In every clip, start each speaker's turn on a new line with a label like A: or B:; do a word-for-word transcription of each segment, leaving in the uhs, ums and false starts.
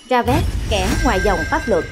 A: Javet, kẻ ngoài dòng pháp luật.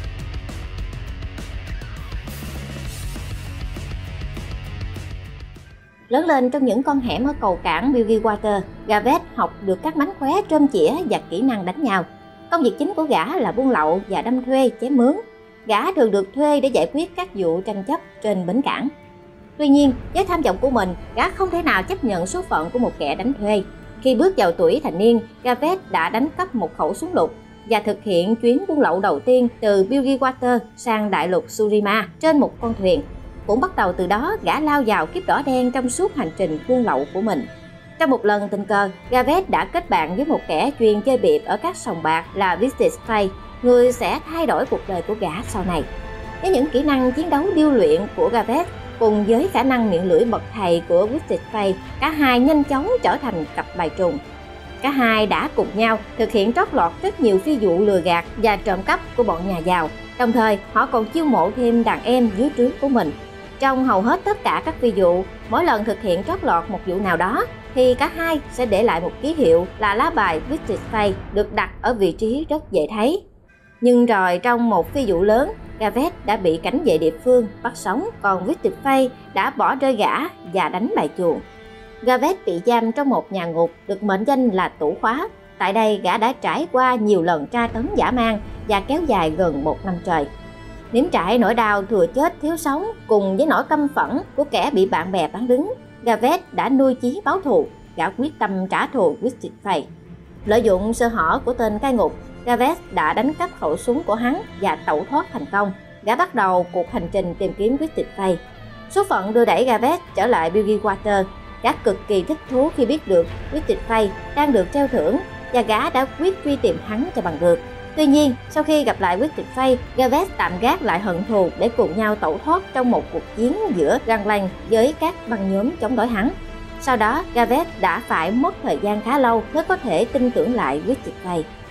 A: Lớn lên trong những con hẻm ở cầu cảng Bilgewater, Javet học được các mánh khóe trôm chĩa và kỹ năng đánh nhau. Công việc chính của gã là buôn lậu và đâm thuê chém mướn. Gã thường được thuê để giải quyết các vụ tranh chấp trên bến cảng. Tuy nhiên, với tham vọng của mình, gã không thể nào chấp nhận số phận của một kẻ đánh thuê. Khi bước vào tuổi thành niên, Javet đã đánh cắp một khẩu súng lục và thực hiện chuyến buôn lậu đầu tiên từ Bilgewater sang đại lục Shurima trên một con thuyền. Cũng bắt đầu từ đó, gã lao vào kiếp đỏ đen trong suốt hành trình buôn lậu của mình. Trong một lần tình cờ, Javet đã kết bạn với một kẻ chuyên chơi bịp ở các sòng bạc là Vistage Fay, người sẽ thay đổi cuộc đời của gã sau này. Với những kỹ năng chiến đấu điêu luyện của Javet cùng với khả năng miệng lưỡi bậc thầy của Vistage Fay, cả hai nhanh chóng trở thành cặp bài trùng. Cả hai đã cùng nhau thực hiện trót lọt rất nhiều phi vụ lừa gạt và trộm cắp của bọn nhà giàu. Đồng thời, họ còn chiêu mộ thêm đàn em dưới trướng của mình. Trong hầu hết tất cả các phi vụ, mỗi lần thực hiện trót lọt một vụ nào đó, thì cả hai sẽ để lại một ký hiệu là lá bài Vistage Fay được đặt ở vị trí rất dễ thấy. Nhưng rồi trong một phi vụ lớn, Javet đã bị cảnh vệ địa phương bắt sống, còn Vistage Fay đã bỏ rơi gã và đánh bài chuồng. Javet bị giam trong một nhà ngục được mệnh danh là tủ khóa. Tại đây, gã đã trải qua nhiều lần tra tấn dã man và kéo dài gần một năm trời. Nếm trải nỗi đau thừa chết thiếu sống cùng với nỗi căm phẫn của kẻ bị bạn bè bán đứng, Javet đã nuôi chí báo thù. Gã quyết tâm trả thù Vistage Fay. Lợi dụng sơ hở của tên cai ngục, Javet đã đánh cắp khẩu súng của hắn và tẩu thoát thành công. Gã bắt đầu cuộc hành trình tìm kiếm Vistage Fay. Số phận đưa đẩy Javet trở lại Bilgewater. Gã cực kỳ thích thú khi biết được Vistage Fay đang được treo thưởng và gã đã quyết truy tìm hắn cho bằng được. Tuy nhiên, sau khi gặp lại Vistage Fay, Javet tạm gác lại hận thù để cùng nhau tẩu thoát trong một cuộc chiến giữa Gangland với các băng nhóm chống đối hắn. Sau đó, Javet đã phải mất thời gian khá lâu mới có thể tin tưởng lại Vistage Fay.